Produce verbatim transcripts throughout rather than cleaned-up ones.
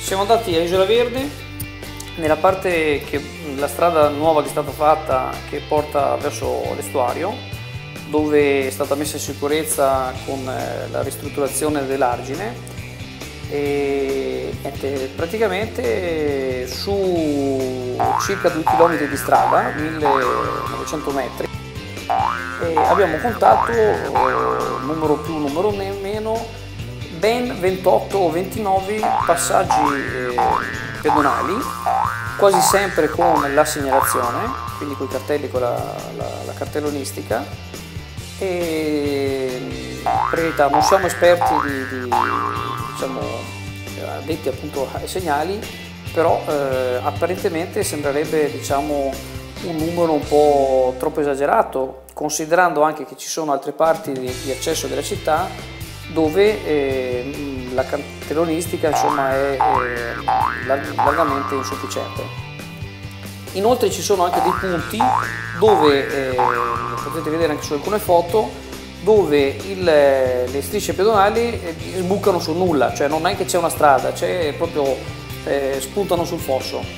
Siamo andati a Isola Verde, nella parte che la strada nuova che è stata fatta che porta verso l'estuario, dove è stata messa in sicurezza con la ristrutturazione dell'argine e niente, praticamente su circa due chilometri di strada, millenovecento metri, e abbiamo contato, numero più, numero meno, ben ventotto o ventinove passaggi eh, pedonali, quasi sempre con la segnalazione, quindi con i cartelli, con la, la, la cartellonistica. E per verità non siamo esperti di, di diciamo, addetti appunto ai segnali, però eh, apparentemente sembrerebbe, diciamo, un numero un po' troppo esagerato, considerando anche che ci sono altre parti di, di accesso della città dove eh, la cartellonistica, insomma, è, è largamente insufficiente. Inoltre ci sono anche dei punti dove, eh, potete vedere anche su alcune foto, dove il, le strisce pedonali sbucano sul nulla, cioè non è che c'è una strada, c'è proprio, eh, spuntano sul fosso.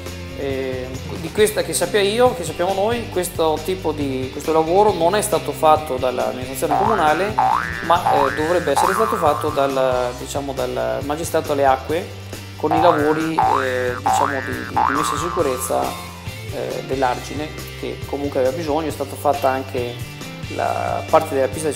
Eh, di questa che sappia io, che sappiamo noi, questo tipo di questo lavoro non è stato fatto dall'amministrazione comunale, ma eh, dovrebbe essere stato fatto dal, diciamo, dal magistrato alle acque, con i lavori eh, diciamo, di, di messa in sicurezza eh, dell'argine, che comunque aveva bisogno. È stata fatta anche la parte della pista,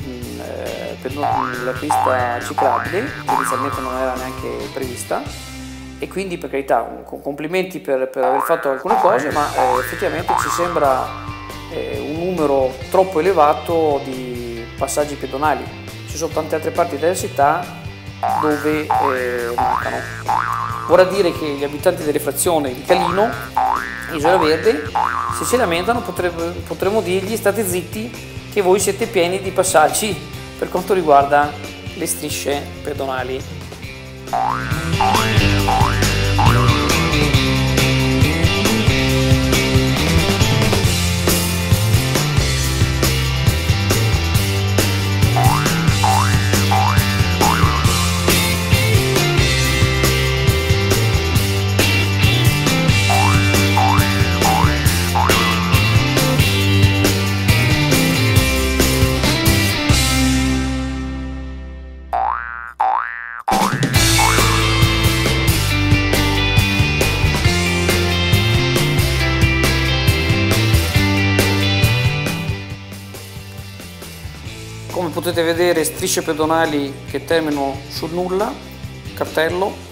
eh, per la pista ciclabile, che inizialmente non era neanche prevista. E quindi, per carità, complimenti per, per aver fatto alcune cose, ma eh, effettivamente ci sembra eh, un numero troppo elevato di passaggi pedonali. Ci sono tante altre parti della città dove eh, mancano. Vorrà dire che gli abitanti delle frazioni di Calino, Isola Verde, se si lamentano potremmo dirgli: state zitti che voi siete pieni di passaggi per quanto riguarda le strisce pedonali. Come potete vedere, strisce pedonali che terminano sul nulla, cartello,